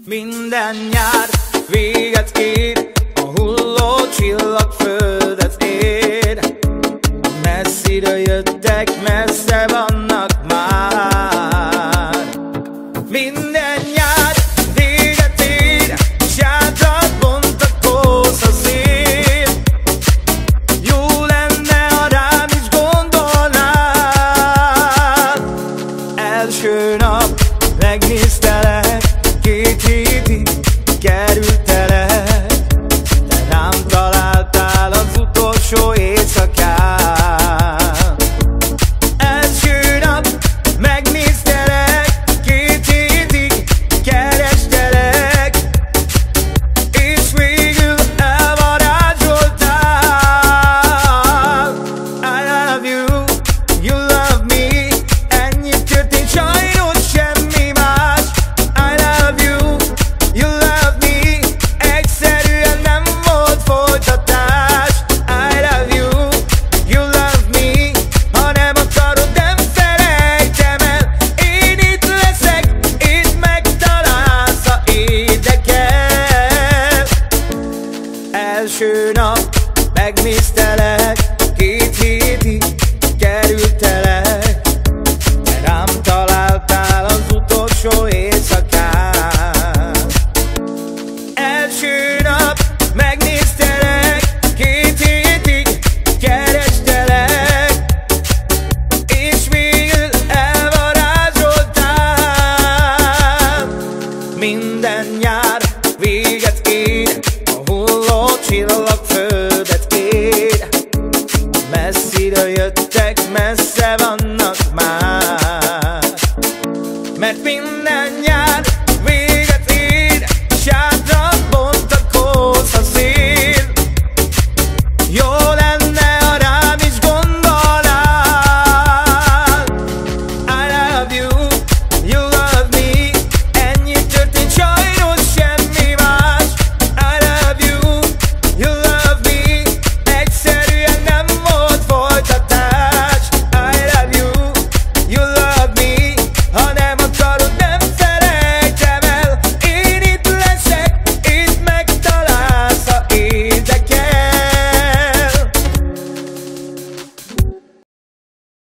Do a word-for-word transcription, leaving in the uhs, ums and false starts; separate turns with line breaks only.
Minden nyár véget ér, a hulló csillag földet ér. A messzire jöttek, messze vannak már. Minden nyár véget ér, sátrat bont a kósza szél. Jó lenne, ha rám is gondolnál. Első nap megnéztelek, két hétig kerültelek, de rám találtál az utolsó éjszakán. Első nap megnéztelek, két hétig kerestelek, és végül elvarázsoltál. I love you, you love me, ennyi történt, sajnos semmi más. I love you, you love me, egyszerűen nem volt folytatás. I love you, you love me, ha nem akarod, nem felejtem el. Én itt leszek, itt megtalálsz, ha érdekel. Első nap megnéztelek, két hétig kerültelek, de rám találtál az utolsó éjszakán. Első nap megnéztelek, két hétig kerestelek, és végül elvarázsoltál. Minden nyár véget ér, a hulló csillag